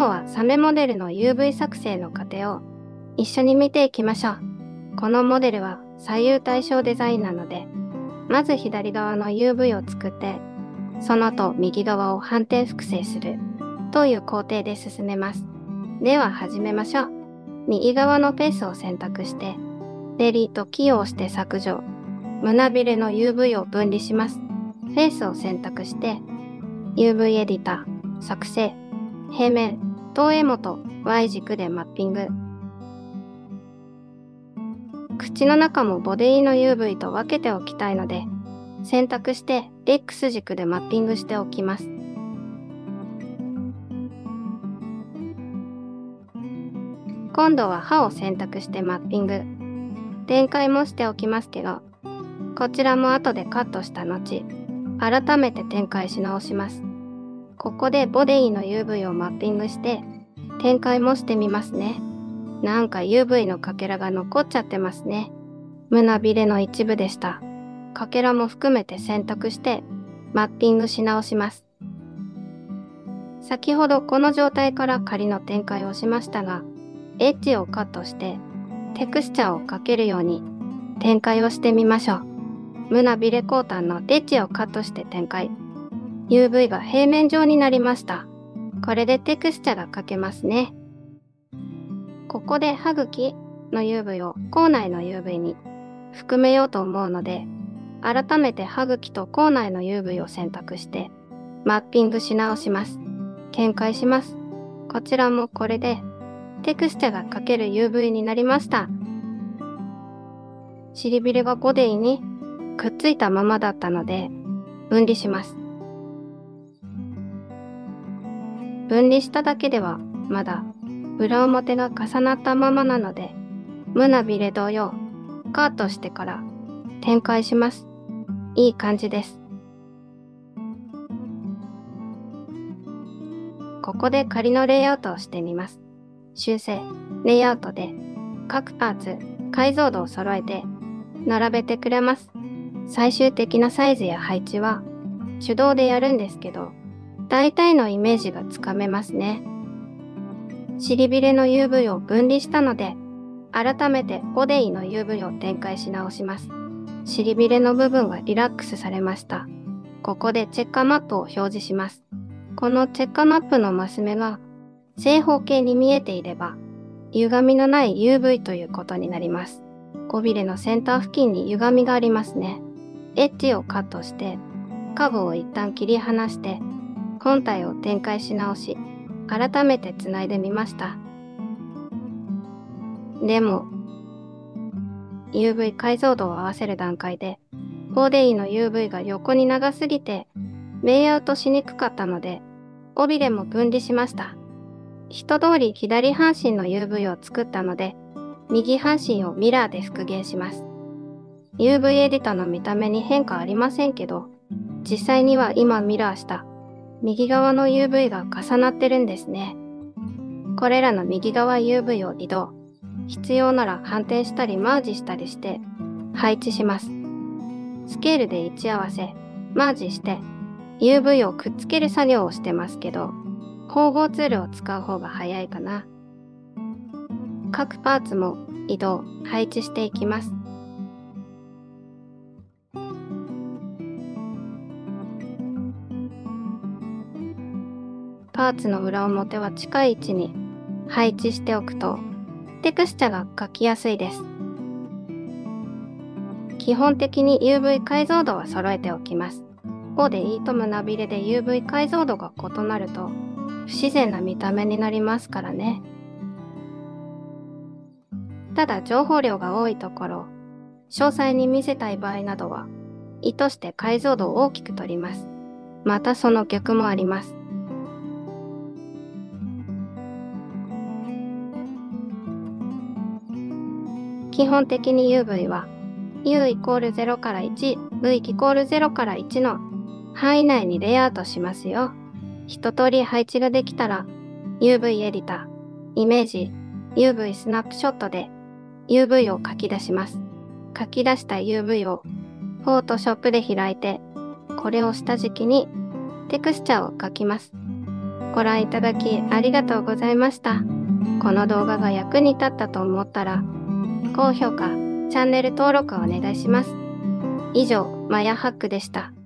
はサメモデルの UV 作成の過程を一緒に見ていきましょう。このモデルは左右対称デザインなので、まず左側の UV を作って、その後右側を反転複製するという工程で進めます。では始めましょう。右側のペースを選択して、デリートキーを押して削除。胸びれの UV を分離します。フェイスを選択して、UV エディター、作成、平面、投影元、Y 軸でマッピング。口の中もボディの UV と分けておきたいので、選択して X 軸でマッピングしておきます。今度は歯を選択してマッピング。展開もしておきますけど、こちらも後でカットした後、改めて展開し直します。ここでボディの UV をマッピングして、展開もしてみますね。なんか UV のかけらが残っちゃってますね。胸びれの一部でした。かけらも含めて選択して、マッピングし直します。先ほどこの状態から仮の展開をしましたが、エッジをカットして、テクスチャーをかけるように展開をしてみましょう。胸びれ後端のエッジをカットして展開。UV が平面上になりました。これでテクスチャが描けますね。ここで歯茎の UV を口内の UV に含めようと思うので、改めて歯茎と口内の UV を選択して、マッピングし直します。展開します。こちらもこれでテクスチャが描ける UV になりました。尻びれがボディにくっついたままだったので、分離します。分離しただけではまだ裏表が重なったままなので、胸びれ同様カットしてから展開します。いい感じです。ここで仮のレイアウトをしてみます。修正、レイアウトで各パーツ、解像度を揃えて並べてくれます。最終的なサイズや配置は手動でやるんですけど、大体のイメージがつかめますね。尻びれの UV を分離したので、改めてボディの UV を展開し直します。尻びれの部分がリラックスされました。ここでチェッカーマップを表示します。このチェッカーマップのマス目が正方形に見えていれば、歪みのない UV ということになります。尾びれの先端付近に歪みがありますね。エッジをカットして、下部を一旦切り離して、本体を展開し直し、改めてつないでみました。でも、UV 解像度を合わせる段階で、ボディの UV が横に長すぎて、レイアウトしにくかったので、尾びれも分離しました。一通り左半身の UV を作ったので、右半身をミラーで復元します。UV エディタの見た目に変化ありませんけど、実際には今ミラーした右側の UV が重なってるんですね。これらの右側 UV を移動。必要なら反転したりマージしたりして配置します。スケールで位置合わせ、マージして UV をくっつける作業をしてますけど、縫合ツールを使う方が早いかな。各パーツも移動、配置していきます。パーツの裏表は近い位置に配置しておくとテクスチャが描きやすいです。基本的に UV 解像度は揃えておきます。ボディと胸びれで UV 解像度が異なると不自然な見た目になりますからね。ただ情報量が多いところ、詳細に見せたい場合などは意図して解像度を大きく取ります。またその逆もあります。基本的に UV は U イコール0から1、V イコール0から1の範囲内にレイアウトしますよ。一通り配置ができたら UV エディター、イメージ、UV スナップショットで UV を書き出します。書き出した UV をフォトショップで開いて、これを下敷きにテクスチャーを書きます。 ご覧いただきありがとうございました。この動画が役に立ったと思ったら、高評価、チャンネル登録をお願いします。以上、マヤハックでした。